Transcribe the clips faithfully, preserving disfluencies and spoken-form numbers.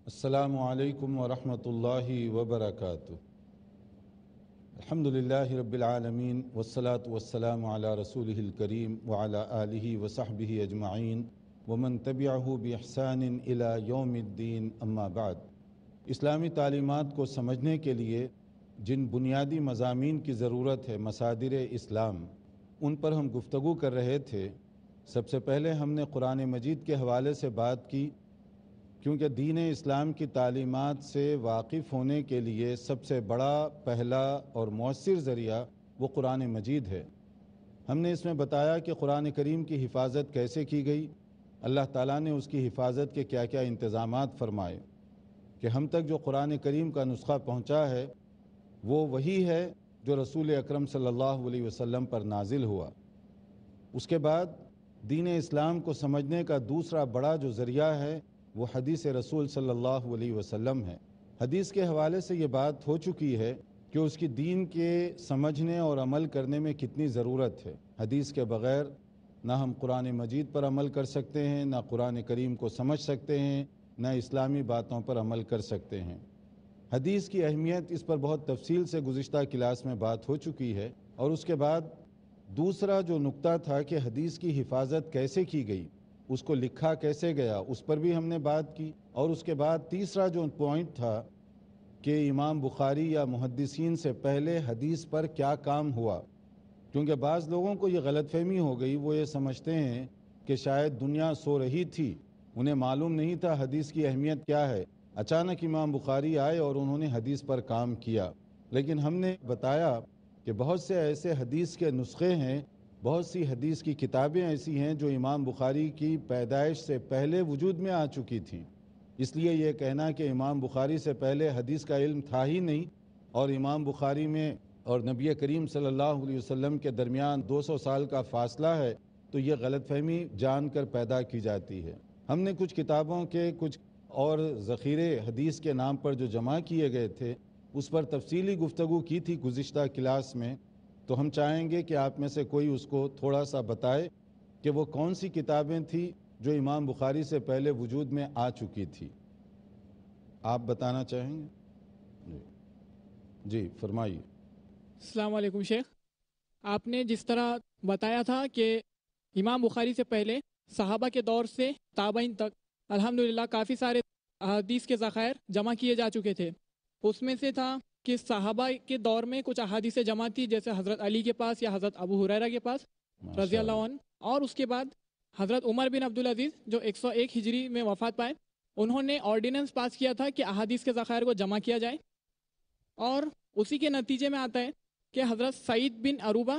السلام علیکم ورحمۃ اللہ وبرکاتہ۔ الحمدللہ رب العالمین والصلاة والسلام علی رسولہ الکریم وعلی آلہ وصحبہ اجمعین ومن تبعہ بإحسان الی یوم الدین، اما بعد۔ اسلامی تعلیمات کو سمجھنے کے لیے جن بنیادی مضامین کی ضرورت ہے، مصادر اسلام، ان پر ہم گفتگو کر رہے تھے۔ سب سے پہلے ہم نے قرآن مجید کے حوالے سے بات کی، کیونکہ دین اسلام کی تعلیمات سے واقف ہونے کے لیے سب سے بڑا، پہلا اور مؤثر ذریعہ وہ قرآن مجید ہے۔ ہم نے اس میں بتایا کہ قرآن کریم کی حفاظت کیسے کی گئی، اللہ تعالیٰ نے اس کی حفاظت کے کیا کیا انتظامات فرمائے، کہ ہم تک جو قرآن کریم کا نسخہ پہنچا ہے وہ وہی ہے جو رسول اکرم صلی اللہ علیہ وسلم پر نازل ہوا۔ اس کے بعد دین اسلام کو سمجھنے کا دوسرا بڑا جو ذریعہ ہے وہ حدیث رسول صلی اللہ علیہ وسلم ہے۔ حدیث کے حوالے سے یہ بات ہو چکی ہے کہ اس کی دین کے سمجھنے اور عمل کرنے میں کتنی ضرورت ہے۔ حدیث کے بغیر نہ ہم قرآن مجید پر عمل کر سکتے ہیں، نہ قرآن کریم کو سمجھ سکتے ہیں، نہ اسلامی باتوں پر عمل کر سکتے ہیں۔ حدیث کی اہمیت اس پر بہت تفصیل سے گزشتہ کلاس میں بات ہو چکی ہے، اور اس کے بعد دوسرا جو نقطہ تھا کہ حدیث کی حفاظت کیسے کی گئی، اس کو لکھا کیسے گیا، اس پر بھی ہم نے بات کی۔ اور اس کے بعد تیسرا جو پوائنٹ تھا کہ امام بخاری یا محدثین سے پہلے حدیث پر کیا کام ہوا، کیونکہ بعض لوگوں کو یہ غلط فہمی ہو گئی، وہ یہ سمجھتے ہیں کہ شاید دنیا سو رہی تھی، انہیں معلوم نہیں تھا حدیث کی اہمیت کیا ہے، اچانک امام بخاری آئے اور انہوں نے حدیث پر کام کیا۔ لیکن ہم نے بتایا کہ بہت سے ایسے حدیث کے نسخے ہیں، بہت سی حدیث کی کتابیں ایسی ہیں جو امام بخاری کی پیدائش سے پہلے وجود میں آ چکی تھیں۔ اس لیے یہ کہنا کہ امام بخاری سے پہلے حدیث کا علم تھا ہی نہیں، اور امام بخاری میں اور نبی کریم صلی اللہ علیہ وسلم کے درمیان دو سو سال کا فاصلہ ہے، تو یہ غلط فہمی جان کر پیدا کی جاتی ہے۔ ہم نے کچھ کتابوں کے کچھ اور ذخیرے حدیث کے نام پر جو جمع کیے گئے تھے اس پر تفصیلی گفتگو کی تھی گزشتہ کلاس میں، تو ہم چاہیں گے کہ آپ میں سے کوئی اس کو تھوڑا سا بتائے کہ وہ کون سی کتابیں تھیں جو امام بخاری سے پہلے وجود میں آ چکی تھی۔ آپ بتانا چاہیں گے؟ جی جی فرمائیے۔ السلام علیکم شیخ، آپ نے جس طرح بتایا تھا کہ امام بخاری سے پہلے صحابہ کے دور سے تابعین تک الحمدللہ کافی سارے احادیث کے ذخائر جمع کیے جا چکے تھے۔ اس میں سے تھا کہ صحابہ کے دور میں کچھ احادیث جمع تھی، جیسے حضرت علی کے پاس یا حضرت ابو ہریرہ کے پاس رضی اللہ عنہ، اور اس کے بعد حضرت عمر بن عبدالعزیز جو ایک سو ایک ہجری میں وفات پائے، انہوں نے آرڈیننس پاس کیا تھا کہ احادیث کے ذخائر کو جمع کیا جائے، اور اسی کے نتیجے میں آتا ہے کہ حضرت سعید بن عروبہ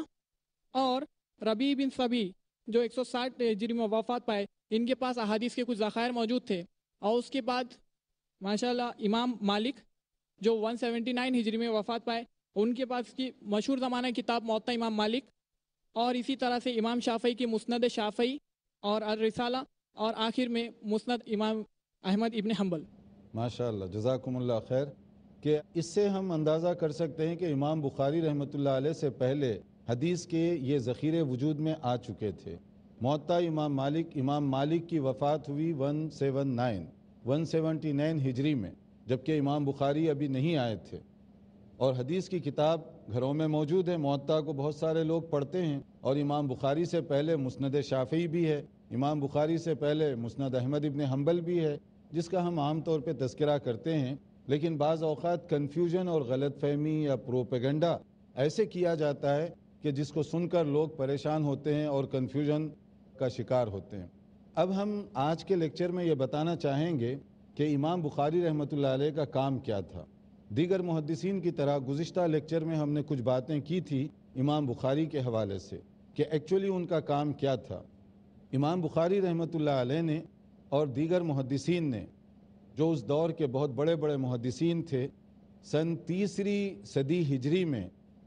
اور ربیع بن صبی جو ایک سو ساٹھ ہجری میں وفات پائے، ان کے پاس احادیث کے کچھ ذخائر موجود تھے۔ اور اس کے بعد ماشاءاللہ امام مالک جو ایک سو انہتر ہجری میں وفات پائے، ان کے پاس کی مشہور زمانہ کتاب موطا امام مالک، اور اسی طرح سے امام شافعی کی مسند شافعی اور الرسالہ، اور آخر میں مسند امام احمد ابن حنبل۔ ماشاءاللہ، جزاکم اللہ خیر۔ کہ اس سے ہم اندازہ کر سکتے ہیں کہ امام بخاری رحمۃ اللہ علیہ سے پہلے حدیث کے یہ ذخیرے وجود میں آ چکے تھے۔ موطا امام مالک، امام مالک کی وفات ہوئی ایک سو انہتر ایک سو انہتر ہجری میں، جبکہ امام بخاری ابھی نہیں آئے تھے، اور حدیث کی کتاب گھروں میں موجود ہے، موطا کو بہت سارے لوگ پڑھتے ہیں، اور امام بخاری سے پہلے مسند شافعی بھی ہے، امام بخاری سے پہلے مسند احمد ابن حنبل بھی ہے، جس کا ہم عام طور پہ تذکرہ کرتے ہیں۔ لیکن بعض اوقات کنفیوژن اور غلط فہمی یا پروپیگنڈا ایسے کیا جاتا ہے کہ جس کو سن کر لوگ پریشان ہوتے ہیں اور کنفیوژن کا شکار ہوتے ہیں۔ اب ہم آج کے لیکچر میں یہ بتانا چاہیں گے کہ امام بخاری رحمۃ اللہ علیہ کا کام کیا تھا۔ دیگر محدثین کی طرح گزشتہ لیکچر میں ہم نے کچھ باتیں کی تھی امام بخاری کے حوالے سے کہ ایکچولی ان کا کام کیا تھا۔ امام بخاری رحمۃ اللہ علیہ نے اور دیگر محدثین نے، جو اس دور کے بہت بڑے بڑے محدثین تھے، سن تیسری صدی ہجری میں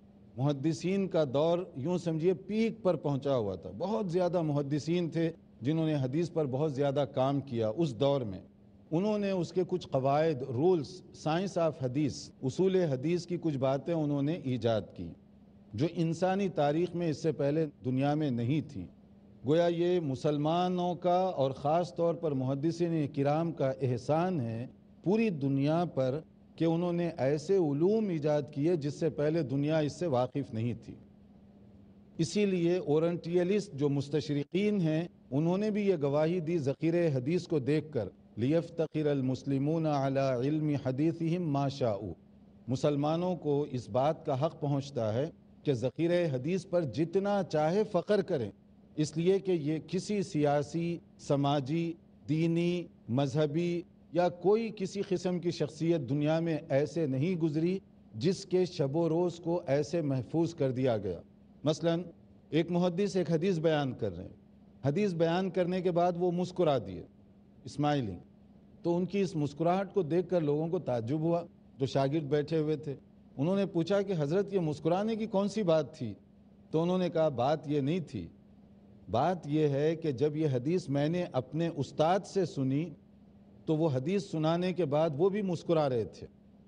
محدثین کا دور یوں سمجھیے پیک پر پہنچا ہوا تھا۔ بہت زیادہ محدثین تھے جنہوں نے حدیث پر بہت زیادہ کام کیا اس دور میں۔ انہوں نے اس کے کچھ قواعد، رولز، سائنس آف حدیث، اصول حدیث کی کچھ باتیں انہوں نے ایجاد کی جو انسانی تاریخ میں اس سے پہلے دنیا میں نہیں تھیں۔ گویا یہ مسلمانوں کا اور خاص طور پر محدثین کرام کا احسان ہے پوری دنیا پر کہ انہوں نے ایسے علوم ایجاد کیے جس سے پہلے دنیا اس سے واقف نہیں تھی۔ اسی لیے اورنٹیلسٹ جو مستشرقین ہیں انہوں نے بھی یہ گواہی دی ذخیرہ حدیث کو دیکھ کر، لیفتقر المسلمون علی علم حدیثہم ما شاءوا، مسلمانوں کو اس بات کا حق پہنچتا ہے کہ ذخیرہ حدیث پر جتنا چاہے فخر کریں، اس لیے کہ یہ کسی سیاسی، سماجی، دینی، مذہبی یا کوئی کسی قسم کی شخصیت دنیا میں ایسے نہیں گزری جس کے شب و روز کو ایسے محفوظ کر دیا گیا۔ مثلا ایک محدث ایک حدیث بیان کر رہے ہیں، حدیث بیان کرنے کے بعد وہ مسکرا دیے، اسمائلنگ، تو ان کی اس مسکراہٹ کو دیکھ کر لوگوں کو تعجب ہوا جو شاگرد بیٹھے ہوئے تھے۔ انہوں نے پوچھا کہ حضرت یہ مسکرانے کی کون سی بات تھی؟ تو انہوں نے کہا بات یہ نہیں تھی، بات یہ ہے کہ جب یہ حدیث میں نے اپنے استاد سے سنی تو وہ حدیث سنانے کے بعد وہ بھی مسکرا رہے تھے۔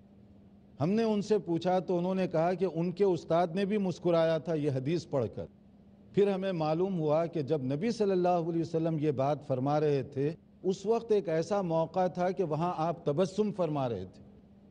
ہم نے ان سے پوچھا تو انہوں نے کہا کہ ان کے استاد نے بھی مسکرایا تھا یہ حدیث پڑھ کر۔ پھر ہمیں معلوم ہوا کہ جب نبی صلی اللہ علیہ وسلم یہ بات فرما رہے تھے اس وقت ایک ایسا موقع تھا کہ وہاں آپ تبسم فرما رہے تھے،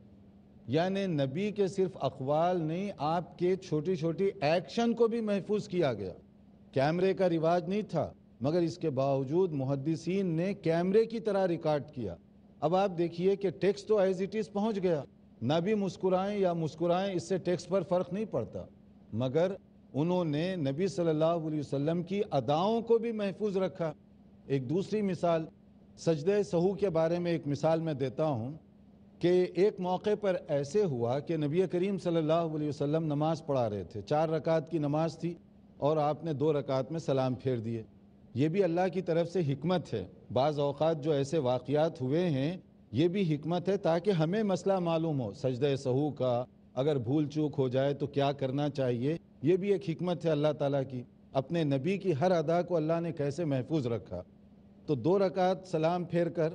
یعنی نبی کے صرف اقوال نہیں، آپ کے چھوٹی چھوٹی ایکشن کو بھی محفوظ کیا گیا۔ کیمرے کا رواج نہیں تھا مگر اس کے باوجود محدثین نے کیمرے کی طرح ریکارڈ کیا۔ اب آپ دیکھیے کہ ٹیکسٹ تو ایز اٹ از پہنچ گیا، نہ بھی مسکرائیں یا مسکرائیں اس سے ٹیکسٹ پر فرق نہیں پڑتا، مگر انہوں نے نبی صلی اللہ علیہ وسلم کی اداؤں کو بھی محفوظ رکھا۔ ایک دوسری مثال سجدہ سہو کے بارے میں ایک مثال میں دیتا ہوں کہ ایک موقع پر ایسے ہوا کہ نبی کریم صلی اللہ علیہ وسلم نماز پڑھا رہے تھے، چار رکعت کی نماز تھی اور آپ نے دو رکعت میں سلام پھیر دیے۔ یہ بھی اللہ کی طرف سے حکمت ہے، بعض اوقات جو ایسے واقعات ہوئے ہیں یہ بھی حکمت ہے تاکہ ہمیں مسئلہ معلوم ہو سجدہ سہو کا، اگر بھول چوک ہو جائے تو کیا کرنا چاہیے، یہ بھی ایک حکمت ہے اللہ تعالیٰ کی۔ اپنے نبی کی ہر ادا کو اللہ نے کیسے محفوظ رکھا۔ تو دو رکعت سلام پھیر کر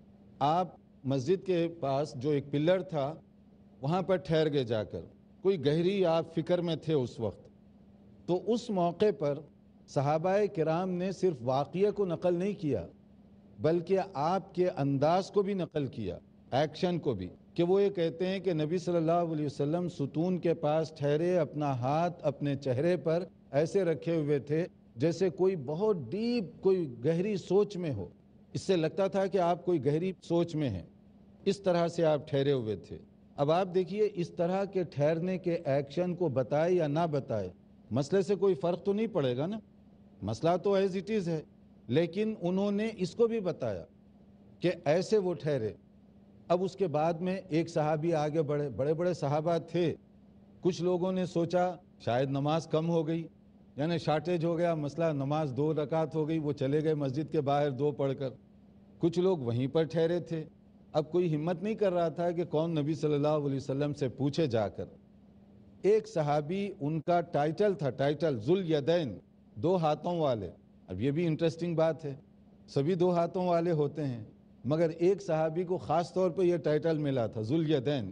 آپ مسجد کے پاس جو ایک پلر تھا وہاں پر ٹھہر گئے جا کر، کوئی گہری آپ فکر میں تھے اس وقت۔ تو اس موقع پر صحابہ کرام نے صرف واقعہ کو نقل نہیں کیا بلکہ آپ کے انداز کو بھی نقل کیا، ایکشن کو بھی، کہ وہ یہ کہتے ہیں کہ نبی صلی اللہ علیہ وسلم ستون کے پاس ٹھہرے، اپنا ہاتھ اپنے چہرے پر ایسے رکھے ہوئے تھے جیسے کوئی بہت ڈیپ، کوئی گہری سوچ میں ہو، اس سے لگتا تھا کہ آپ کوئی گہری سوچ میں ہیں، اس طرح سے آپ ٹھہرے ہوئے تھے۔ اب آپ دیکھیے اس طرح کے ٹھہرنے کے ایکشن کو بتائے یا نہ بتائے مسئلے سے کوئی فرق تو نہیں پڑے گا نا، مسئلہ تو ایز اٹ از ہے، لیکن انہوں نے اس کو بھی بتایا کہ ایسے وہ ٹھہرے۔ اب اس کے بعد میں ایک صحابی آگے بڑھے، بڑے بڑے صحابہ تھے، کچھ لوگوں نے سوچا شاید نماز کم ہو گئی، یعنی شارٹیج ہو گیا مسئلہ، نماز دو رکعت ہو گئی، وہ چلے گئے مسجد کے باہر دو پڑھ کر۔ کچھ لوگ وہیں پر ٹھہرے تھے، اب کوئی ہمت نہیں کر رہا تھا کہ کون نبی صلی اللہ علیہ وسلم سے پوچھے جا کر۔ ایک صحابی، ان کا ٹائٹل تھا، ٹائٹل ذوالیدین، دو ہاتھوں والے۔ اب یہ بھی انٹرسٹنگ بات ہے، سبھی دو ہاتھوں والے ہوتے ہیں مگر ایک صحابی کو خاص طور پہ یہ ٹائٹل ملا تھا ذوالیدین،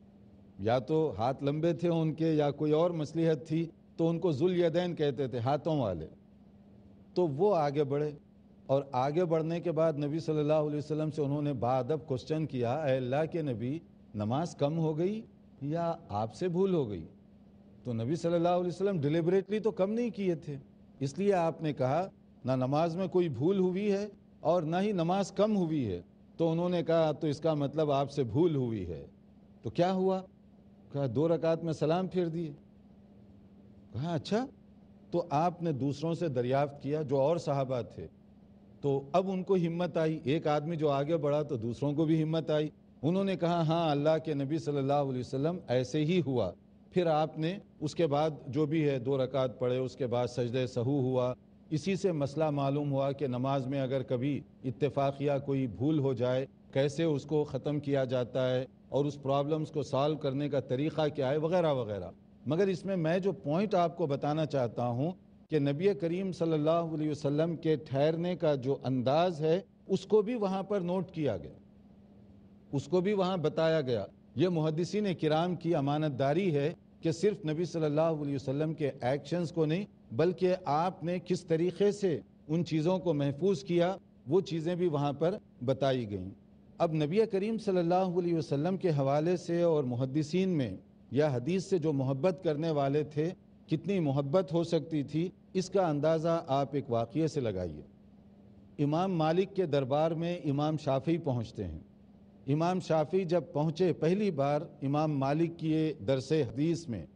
یا تو ہاتھ لمبے تھے ان کے یا کوئی اور مصلحت تھی تو ان کو ذوالیدین کہتے تھے، ہاتھوں والے۔ تو وہ آگے بڑھے اور آگے بڑھنے کے بعد نبی صلی اللہ علیہ وسلم سے انہوں نے باادب کوسچن کیا، اے اللہ کے نبی نماز کم ہو گئی یا آپ سے بھول ہو گئی؟ تو نبی صلی اللہ علیہ وسلم ڈیلیبریٹلی تو کم نہیں کیے تھے، اس لیے آپ نے کہا نہ نماز میں کوئی بھول ہوئی ہے اور نہ ہی نماز کم ہوئی ہے۔ تو انہوں نے کہا تو اس کا مطلب آپ سے بھول ہوئی ہے۔ تو کیا ہوا؟ کہا دو رکعت میں سلام پھیر دیے۔ کہا اچھا، تو آپ نے دوسروں سے دریافت کیا جو اور صحابہ تھے، تو اب ان کو ہمت آئی، ایک آدمی جو آگے بڑھا تو دوسروں کو بھی ہمت آئی، انہوں نے کہا ہاں اللہ کے نبی صلی اللہ علیہ وسلم ایسے ہی ہوا۔ پھر آپ نے اس کے بعد جو بھی ہے دو رکعت پڑھے، اس کے بعد سجدہ سہو ہوا۔ اسی سے مسئلہ معلوم ہوا کہ نماز میں اگر کبھی اتفاقیہ کوئی بھول ہو جائے کیسے اس کو ختم کیا جاتا ہے اور اس پرابلمز کو سالو کرنے کا طریقہ کیا ہے، وغیرہ وغیرہ۔ مگر اس میں میں جو پوائنٹ آپ کو بتانا چاہتا ہوں کہ نبی کریم صلی اللہ علیہ وسلم کے ٹھہرنے کا جو انداز ہے اس کو بھی وہاں پر نوٹ کیا گیا، اس کو بھی وہاں بتایا گیا۔ یہ محدثین کرام کی امانت داری ہے کہ صرف نبی صلی اللہ علیہ وسلم کے ایکشنز کو نہیں بلکہ آپ نے کس طریقے سے ان چیزوں کو محفوظ کیا وہ چیزیں بھی وہاں پر بتائی گئیں۔ اب نبی کریم صلی اللہ علیہ وسلم کے حوالے سے اور محدثین میں یا حدیث سے جو محبت کرنے والے تھے کتنی محبت ہو سکتی تھی، اس کا اندازہ آپ ایک واقعے سے لگائیے۔ امام مالک کے دربار میں امام شافعی پہنچتے ہیں۔ امام شافعی جب پہنچے پہلی بار امام مالک کی درس حدیث میں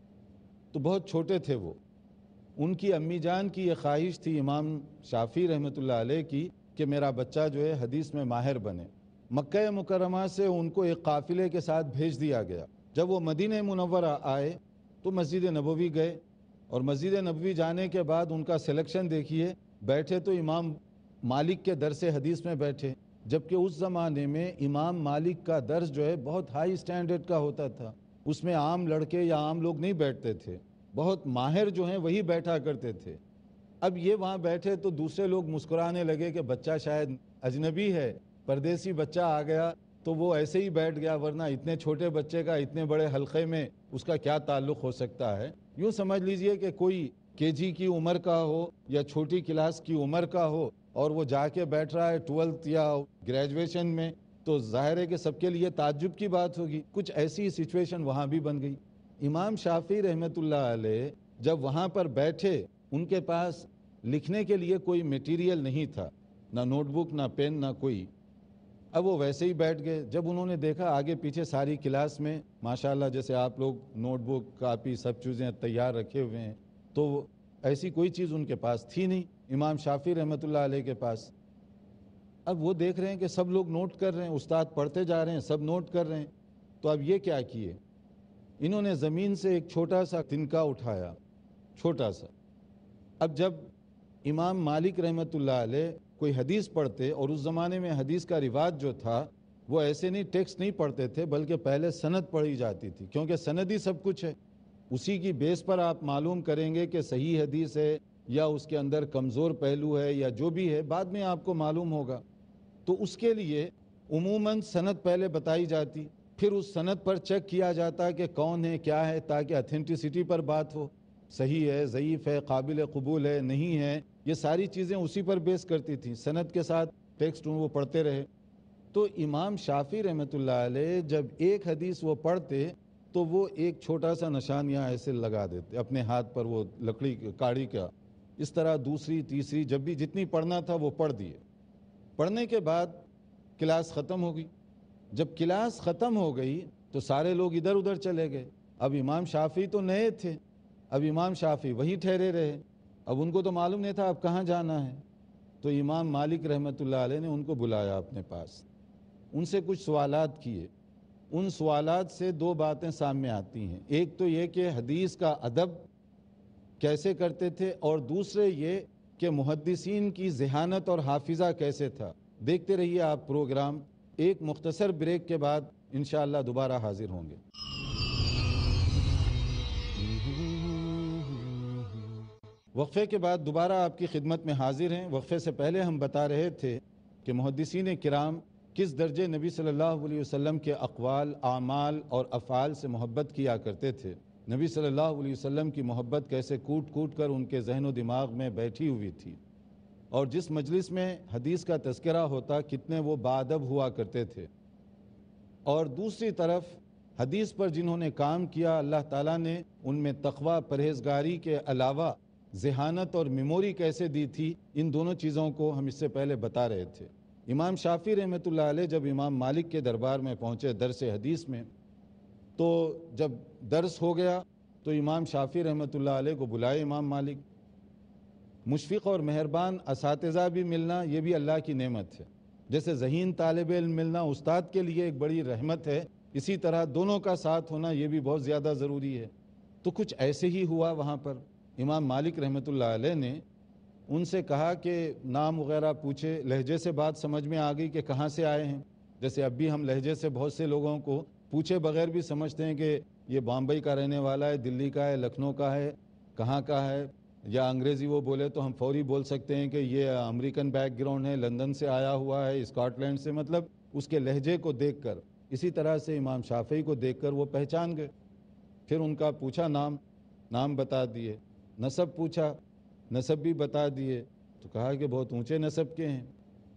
تو بہت چھوٹے تھے وہ۔ ان کی امی جان کی یہ خواہش تھی امام شافعی رحمۃ اللہ علیہ کی کہ میرا بچہ جو ہے حدیث میں ماہر بنے۔ مکہ مکرمہ سے ان کو ایک قافلے کے ساتھ بھیج دیا گیا۔ جب وہ مدینہ منورہ آئے تو مسجد نبوی گئے، اور مسجد نبوی جانے کے بعد ان کا سلیکشن دیکھیے، بیٹھے تو امام مالک کے درس حدیث میں بیٹھے، جبکہ اس زمانے میں امام مالک کا درس جو ہے بہت ہائی سٹینڈرڈ کا ہوتا تھا، اس میں عام لڑکے یا عام لوگ نہیں بیٹھتے تھے، بہت ماہر جو ہیں وہی بیٹھا کرتے تھے۔ اب یہ وہاں بیٹھے تو دوسرے لوگ مسکرانے لگے کہ بچہ شاید اجنبی ہے، پردیسی بچہ آ گیا تو وہ ایسے ہی بیٹھ گیا، ورنہ اتنے چھوٹے بچے کا اتنے بڑے حلقے میں اس کا کیا تعلق ہو سکتا ہے۔ یوں سمجھ لیجئے کہ کوئی کے جی کی عمر کا ہو یا چھوٹی کلاس کی عمر کا ہو اور وہ جا کے بیٹھ رہا ہے ٹویلتھ یا گریجویشن میں، تو ظاہر ہے کہ سب کے لیے تعجب کی بات ہوگی۔ کچھ ایسی سچویشن وہاں بھی بن گئی۔ امام شافعی رحمۃ اللہ علیہ جب وہاں پر بیٹھے، ان کے پاس لکھنے کے لیے کوئی میٹیریل نہیں تھا، نہ نوٹ بک نہ پین نہ کوئی۔ اب وہ ویسے ہی بیٹھ گئے۔ جب انہوں نے دیکھا آگے پیچھے ساری کلاس میں ماشاءاللہ جیسے آپ لوگ نوٹ بک کاپی سب چیزیں تیار رکھے ہوئے ہیں، تو ایسی کوئی چیز ان کے پاس تھی نہیں امام شافعی رحمۃ اللہ علیہ کے پاس۔ اب وہ دیکھ رہے ہیں کہ سب لوگ نوٹ کر رہے ہیں، استاد پڑھتے جا رہے ہیں، سب نوٹ کر رہے ہیں، تو اب یہ کیا کیے، انہوں نے زمین سے ایک چھوٹا سا تنکا اٹھایا، چھوٹا سا۔ اب جب امام مالک رحمۃ اللہ علیہ کوئی حدیث پڑھتے، اور اس زمانے میں حدیث کا رواج جو تھا وہ ایسے نہیں ٹیکسٹ نہیں پڑھتے تھے، بلکہ پہلے سند پڑھی جاتی تھی، کیونکہ سند ہی سب کچھ ہے، اسی کی بیس پر آپ معلوم کریں گے کہ صحیح حدیث ہے یا اس کے اندر کمزور پہلو ہے یا جو بھی ہے بعد میں آپ کو معلوم ہوگا۔ تو اس کے لیے عموماً سند پہلے بتائی جاتی، پھر اس سند پر چیک کیا جاتا کہ کون ہے کیا ہے، تاکہ اتھینٹسٹی پر بات ہو، صحیح ہے ضعیف ہے قابل قبول ہے نہیں ہے، یہ ساری چیزیں اسی پر بیس کرتی تھیں، سند کے ساتھ ٹیکسٹ وہ پڑھتے رہے۔ تو امام شافعی رحمۃ اللہ علیہ جب ایک حدیث وہ پڑھتے تو وہ ایک چھوٹا سا نشان یہاں ایسے لگا دیتے اپنے ہاتھ پر، وہ لکڑی کاڑی کا، اس طرح دوسری تیسری جب بھی جتنی پڑھنا تھا وہ پڑھ دیے۔ پڑھنے کے بعد کلاس ختم ہو گئی۔ جب کلاس ختم ہو گئی تو سارے لوگ ادھر ادھر چلے گئے۔ اب امام شافعی تو نئے تھے، اب امام شافعی وہیں ٹھہرے رہے، اب ان کو تو معلوم نہیں تھا اب کہاں جانا ہے۔ تو امام مالک رحمۃ اللہ علیہ نے ان کو بلایا اپنے پاس، ان سے کچھ سوالات کیے۔ ان سوالات سے دو باتیں سامنے آتی ہیں، ایک تو یہ کہ حدیث کا ادب کیسے کرتے تھے، اور دوسرے یہ کہ محدثین کی ذہانت اور حافظہ کیسے تھا۔ دیکھتے رہیے آپ پروگرام، ایک مختصر بریک کے بعد انشاءاللہ دوبارہ حاضر ہوں گے۔ وقفے کے بعد دوبارہ آپ کی خدمت میں حاضر ہیں۔ وقفے سے پہلے ہم بتا رہے تھے کہ محدثین کرام کس درجے نبی صلی اللہ علیہ وسلم کے اقوال، اعمال اور افعال سے محبت کیا کرتے تھے، نبی صلی اللہ علیہ وسلم کی محبت کیسے کوٹ کوٹ کر ان کے ذہن و دماغ میں بیٹھی ہوئی تھی، اور جس مجلس میں حدیث کا تذکرہ ہوتا کتنے وہ باادب ہوا کرتے تھے، اور دوسری طرف حدیث پر جنہوں نے کام کیا اللہ تعالیٰ نے ان میں تقوی پرہیزگاری کے علاوہ ذہانت اور میموری کیسے دی تھی، ان دونوں چیزوں کو ہم اس سے پہلے بتا رہے تھے۔ امام شافعی رحمۃ اللہ علیہ جب امام مالک کے دربار میں پہنچے درس حدیث میں، تو جب درس ہو گیا تو امام شافعی رحمۃ اللہ علیہ کو بلائے امام مالک۔ مشفق اور مہربان اساتذہ بھی ملنا یہ بھی اللہ کی نعمت ہے، جیسے ذہین طالب علم ملنا استاد کے لیے ایک بڑی رحمت ہے، اسی طرح دونوں کا ساتھ ہونا یہ بھی بہت زیادہ ضروری ہے۔ تو کچھ ایسے ہی ہوا وہاں پر۔ امام مالک رحمۃ اللہ علیہ نے ان سے کہا کہ نام وغیرہ پوچھے، لہجے سے بات سمجھ میں آ گئی کہ کہاں سے آئے ہیں، جیسے اب بھی ہم لہجے سے بہت سے لوگوں کو پوچھے بغیر بھی سمجھتے ہیں کہ یہ بامبئی کا رہنے والا ہے، دلی کا ہے، لکھنؤ کا ہے، کہاں کا ہے، یا انگریزی وہ بولے تو ہم فوری بول سکتے ہیں کہ یہ امریکن بیک گراؤنڈ ہے، لندن سے آیا ہوا ہے، اسکاٹ لینڈ سے، مطلب اس کے لہجے کو دیکھ کر۔ اسی طرح سے امام شافعی کو دیکھ کر وہ پہچان گئے۔ پھر ان کا پوچھا نام، نام بتا دیے، نسب پوچھا، نسب بھی بتا دیے، تو کہا کہ بہت اونچے نسب کے ہیں۔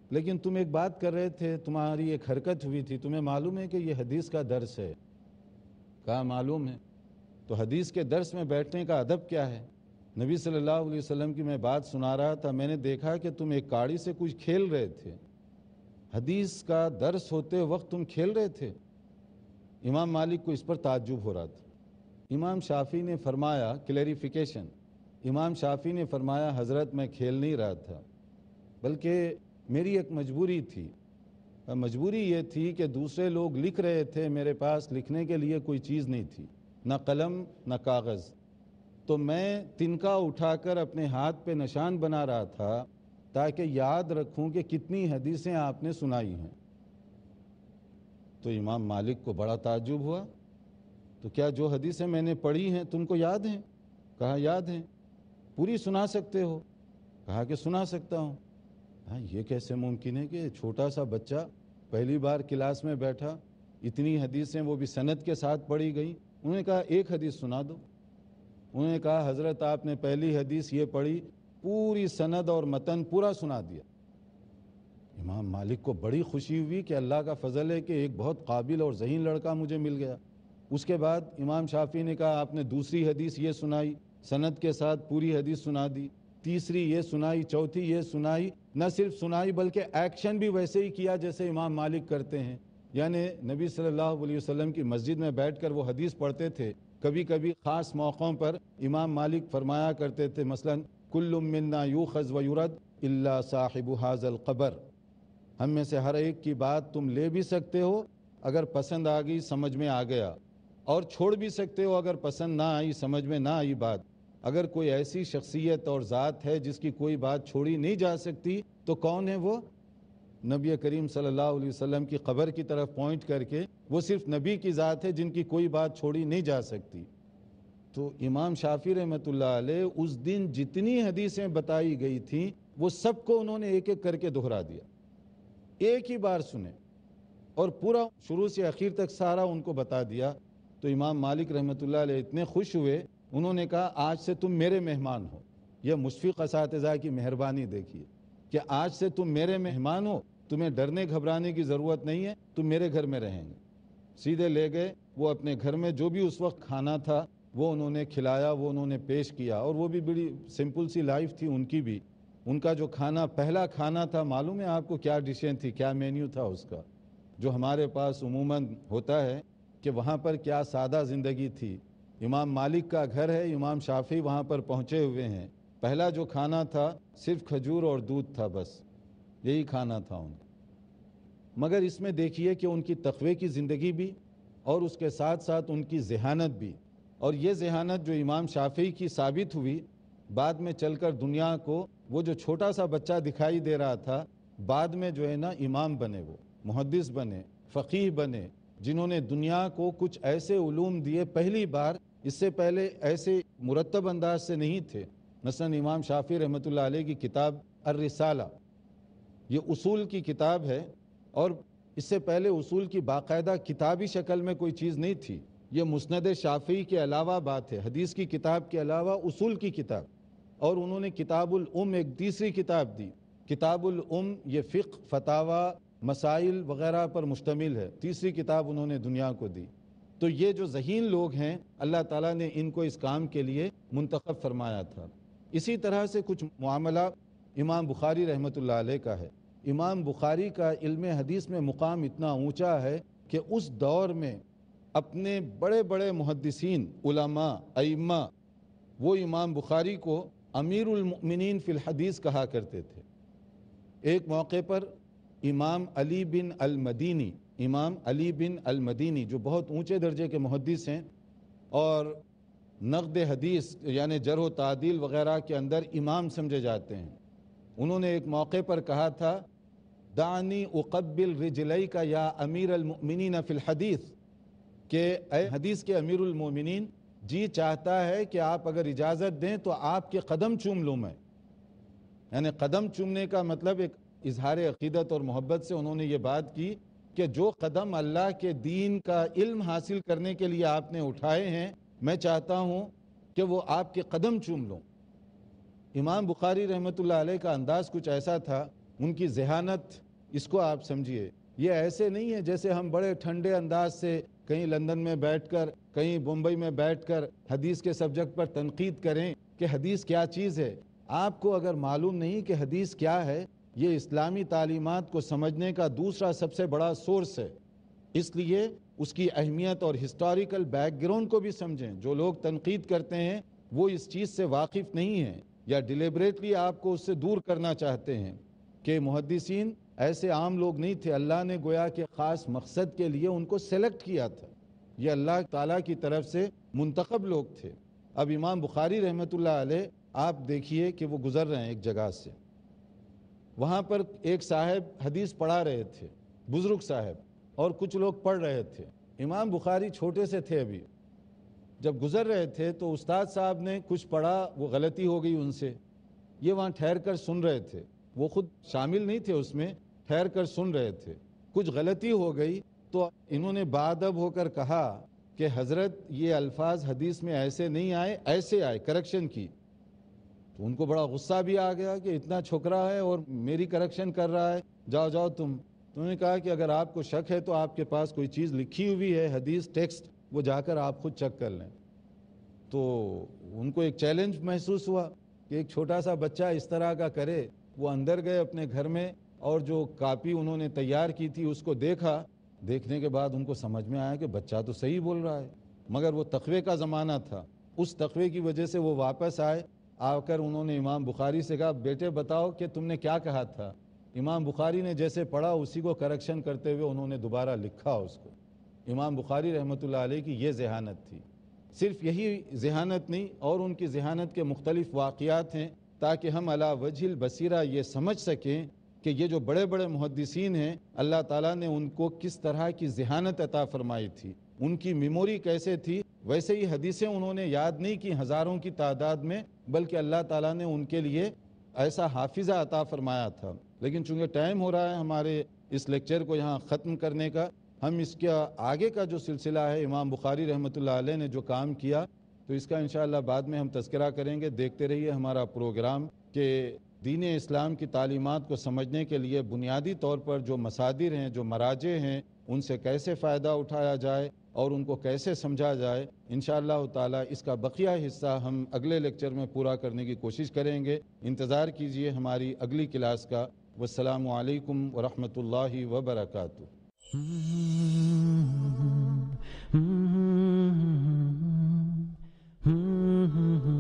لیکن تم ایک بات کر رہے تھے، تمہاری ایک حرکت ہوئی تھی، تمہیں معلوم ہے کہ یہ حدیث کا درس ہے؟ کہا معلوم ہے۔ تو حدیث کے درس میں بیٹھنے کا ادب کیا ہے؟ نبی صلی اللہ علیہ وسلم کی میں بات سنا رہا تھا، میں نے دیکھا کہ تم ایک کاڑی سے کچھ کھیل رہے تھے، حدیث کا درس ہوتے وقت تم کھیل رہے تھے۔ امام مالک کو اس پر تعجب ہو رہا تھا۔ امام شافعی نے فرمایا، کلیریفیکیشن، امام شافعی نے فرمایا حضرت میں کھیل نہیں رہا تھا، بلکہ میری ایک مجبوری تھی۔ مجبوری یہ تھی کہ دوسرے لوگ لکھ رہے تھے، میرے پاس لکھنے کے لیے کوئی چیز نہیں تھی، نہ قلم نہ کاغذ، تو میں تنکا اٹھا کر اپنے ہاتھ پہ نشان بنا رہا تھا تاکہ یاد رکھوں کہ کتنی حدیثیں آپ نے سنائی ہیں۔ تو امام مالک کو بڑا تعجب ہوا، تو کیا جو حدیثیں میں نے پڑھی ہیں تم کو یاد ہیں؟ کہا یاد ہیں۔ پوری سنا سکتے ہو؟ کہا کہ سنا سکتا ہوں۔ ہاں، یہ کیسے ممکن ہے کہ چھوٹا سا بچہ پہلی بار کلاس میں بیٹھا، اتنی حدیثیں وہ بھی سند کے ساتھ پڑھی گئی؟ انہوں نے کہا ایک حدیث سنا دو۔ انہوں نے کہا حضرت آپ نے پہلی حدیث یہ پڑھی، پوری سند اور متن پورا سنا دیا۔ امام مالک کو بڑی خوشی ہوئی کہ اللہ کا فضل ہے کہ ایک بہت قابل اور ذہین لڑکا مجھے مل گیا۔ اس کے بعد امام شافعی نے کہا آپ نے دوسری حدیث یہ سنائی، سند کے ساتھ پوری حدیث سنا دی، تیسری یہ سنائی، چوتھی یہ سنائی، نہ صرف سنائی بلکہ ایکشن بھی ویسے ہی کیا جیسے امام مالک کرتے ہیں۔ یعنی نبی صلی اللہ علیہ وسلم کی مسجد میں بیٹھ کر وہ حدیث پڑھتے تھے، کبھی کبھی خاص موقعوں پر امام مالک فرمایا کرتے تھے، مثلا کل منا یوخذ و یرد الا صاحب ھذا القبر، ہم میں سے ہر ایک کی بات تم لے بھی سکتے ہو اگر پسند آ گئی، سمجھ میں آ گیا، اور چھوڑ بھی سکتے ہو اگر پسند نہ آئی، سمجھ میں نہ آئی بات۔ اگر کوئی ایسی شخصیت اور ذات ہے جس کی کوئی بات چھوڑی نہیں جا سکتی تو کون ہے وہ؟ نبی کریم صلی اللہ علیہ وسلم کی قبر کی طرف پوائنٹ کر کے، وہ صرف نبی کی ذات ہے جن کی کوئی بات چھوڑی نہیں جا سکتی۔ تو امام شافعی رحمۃ اللہ علیہ اس دن جتنی حدیثیں بتائی گئی تھیں وہ سب کو انہوں نے ایک ایک کر کے دہرا دیا، ایک ہی بار سنے اور پورا شروع سے اخیر تک سارا ان کو بتا دیا۔ تو امام مالک رحمۃ اللہ علیہ اتنے خوش ہوئے، انہوں نے کہا آج سے تم میرے مہمان ہو۔ یہ مشفق اساتذہ کی مہربانی دیکھیے کہ آج سے تم میرے مہمان ہو، تمہیں ڈرنے گھبرانے کی ضرورت نہیں ہے، تم میرے گھر میں رہیں گے۔ سیدھے لے گئے، وہ اپنے گھر میں جو بھی اس وقت کھانا تھا وہ انہوں نے کھلایا، وہ انہوں نے پیش کیا، اور وہ بھی بڑی سمپل سی لائف تھی ان کی بھی۔ ان کا جو کھانا پہلا کھانا تھا، معلوم ہے آپ کو کیا ڈشیں تھی، کیا مینیو تھا اس کا؟ جو ہمارے پاس عموماً ہوتا ہے کہ وہاں پر کیا سادہ زندگی تھی۔ امام مالک کا گھر ہے، امام شافعی وہاں پر پہنچے ہوئے ہیں، پہلا جو کھانا تھا صرف کھجور اور دودھ تھا، بس یہی کھانا تھا ان کا۔ مگر اس میں دیکھیے کہ ان کی تقوی کی زندگی بھی اور اس کے ساتھ ساتھ ان کی ذہانت بھی، اور یہ ذہانت جو امام شافعی کی ثابت ہوئی بعد میں چل کر دنیا کو، وہ جو چھوٹا سا بچہ دکھائی دے رہا تھا بعد میں جو ہے نا امام بنے، وہ محدث بنے، فقیہ بنے، جنہوں نے دنیا کو کچھ ایسے علوم دیے پہلی بار، اس سے پہلے ایسے مرتب انداز سے نہیں تھے۔ مثلا امام شافعی رحمۃ اللہ علیہ کی کتاب الرسالہ، یہ اصول کی کتاب ہے، اور اس سے پہلے اصول کی باقاعدہ کتابی شکل میں کوئی چیز نہیں تھی۔ یہ مسند شافعی کے علاوہ بات ہے، حدیث کی کتاب کے علاوہ اصول کی کتاب، اور انہوں نے کتاب الام ایک تیسری کتاب دی۔ کتاب الام یہ فقہ، فتاوی، مسائل وغیرہ پر مشتمل ہے، تیسری کتاب انہوں نے دنیا کو دی۔ تو یہ جو ذہین لوگ ہیں اللہ تعالیٰ نے ان کو اس کام کے لیے منتخب فرمایا تھا۔ اسی طرح سے کچھ معاملہ امام بخاری رحمۃ اللہ علیہ کا ہے۔ امام بخاری کا علم حدیث میں مقام اتنا اونچا ہے کہ اس دور میں اپنے بڑے بڑے محدثین، علماء، ائمہ، وہ امام بخاری کو امیر المؤمنین فی الحدیث کہا کرتے تھے۔ ایک موقع پر امام علی بن المدینی امام علی بن المدینی جو بہت اونچے درجے کے محدث ہیں اور نقد حدیث یعنی جرح و تعدیل وغیرہ کے اندر امام سمجھے جاتے ہیں، انہوں نے ایک موقع پر کہا تھا دعنی اقبل رجلیک یا امیر المؤمنین فی الحدیث، کہ اے حدیث کے امیر المؤمنین، جی چاہتا ہے کہ آپ اگر اجازت دیں تو آپ کے قدم چوم لوں میں۔ یعنی قدم چومنے کا مطلب ایک اظہار عقیدت اور محبت سے انہوں نے یہ بات کی کہ جو قدم اللہ کے دین کا علم حاصل کرنے کے لیے آپ نے اٹھائے ہیں، میں چاہتا ہوں کہ وہ آپ کے قدم چوم لوں۔ امام بخاری رحمۃ اللہ علیہ کا انداز کچھ ایسا تھا، ان کی ذہانت، اس کو آپ سمجھیے. یہ ایسے نہیں ہے جیسے ہم بڑے ٹھنڈے انداز سے کہیں لندن میں بیٹھ کر، کہیں بمبئی میں بیٹھ کر حدیث کے سبجیکٹ پر تنقید کریں کہ حدیث کیا چیز ہے. آپ کو اگر معلوم نہیں کہ حدیث کیا ہے، یہ اسلامی تعلیمات کو سمجھنے کا دوسرا سب سے بڑا سورس ہے. اس لیے اس کی اہمیت اور ہسٹوریکل بیک گراؤنڈ کو بھی سمجھیں. جو لوگ تنقید کرتے ہیں وہ اس چیز سے واقف نہیں ہیں یا ڈیلیبریٹلی آپ کو اس سے دور کرنا چاہتے ہیں کہ محدثین ایسے عام لوگ نہیں تھے. اللہ نے گویا کہ خاص مقصد کے لیے ان کو سلیکٹ کیا تھا. یہ اللہ تعالیٰ کی طرف سے منتخب لوگ تھے. اب امام بخاری رحمۃ اللہ علیہ آپ دیکھیے کہ وہ گزر رہے ہیں ایک جگہ سے، وہاں پر ایک صاحب حدیث پڑھا رہے تھے، بزرگ صاحب، اور کچھ لوگ پڑھ رہے تھے. امام بخاری چھوٹے سے تھے ابھی، جب گزر رہے تھے تو استاد صاحب نے کچھ پڑھا، وہ غلطی ہو گئی ان سے. یہ وہاں ٹھہر کر سن رہے تھے، وہ خود شامل نہیں تھے اس میں، ٹھہر کر سن رہے تھے. کچھ غلطی ہو گئی تو انہوں نے باادب ہو کر کہا کہ حضرت یہ الفاظ حدیث میں ایسے نہیں آئے، ایسے آئے، کریکشن کی. تو ان کو بڑا غصہ بھی آ گیا کہ اتنا چھوکرا ہے اور میری کریکشن کر رہا ہے، جاؤ جاؤ تم. تو انہوں نے کہا کہ اگر آپ کو شک ہے تو آپ کے پاس کوئی چیز لکھی ہوئی ہے حدیث ٹیکسٹ، وہ جا کر آپ خود چیک کر لیں. تو ان کو ایک چیلنج محسوس ہوا کہ ایک چھوٹا سا بچہ اس طرح کا کرے. وہ اندر گئے اپنے گھر میں اور جو کاپی انہوں نے تیار کی تھی اس کو دیکھا. دیکھنے کے بعد ان کو سمجھ میں آیا کہ بچہ تو صحیح بول رہا ہے، مگر وہ تقوی کا زمانہ تھا. اس تقوی کی وجہ سے وہ واپس آئے. آ کر انہوں نے امام بخاری سے کہا بیٹے بتاؤ کہ تم نے کیا کہا تھا. امام بخاری نے جیسے پڑھا اسی کو کریکشن کرتے ہوئے انہوں نے دوبارہ لکھا اس کو. امام بخاری رحمۃ اللہ علیہ کی یہ ذہانت تھی. صرف یہی ذہانت نہیں، اور ان کی ذہانت کے مختلف واقعات ہیں تاکہ ہم علی وجہ البصیرہ یہ سمجھ سکیں کہ یہ جو بڑے بڑے محدثین ہیں اللہ تعالیٰ نے ان کو کس طرح کی ذہانت عطا فرمائی تھی، ان کی میموری کیسے تھی. ویسے ہی حدیثیں انہوں نے یاد نہیں کی ہزاروں کی تعداد میں، بلکہ اللہ تعالیٰ نے ان کے لیے ایسا حافظہ عطا فرمایا تھا. لیکن چونکہ ٹائم ہو رہا ہے ہمارے اس لیکچر کو یہاں ختم کرنے کا، ہم اس کا آگے کا جو سلسلہ ہے امام بخاری رحمۃ اللہ علیہ نے جو کام کیا تو اس کا انشاءاللہ بعد میں ہم تذکرہ کریں گے. دیکھتے رہیے ہمارا پروگرام کہ دین اسلام کی تعلیمات کو سمجھنے کے لیے بنیادی طور پر جو مصادر ہیں، جو مراجع ہیں، ان سے کیسے فائدہ اٹھایا جائے اور ان کو کیسے سمجھا جائے. انشاءاللہ تعالی اس کا بقیہ حصہ ہم اگلے لیکچر میں پورا کرنے کی کوشش کریں گے. انتظار کیجئے ہماری اگلی کلاس کا. والسلام علیکم ورحمۃ اللہ وبرکاتہ. Hmm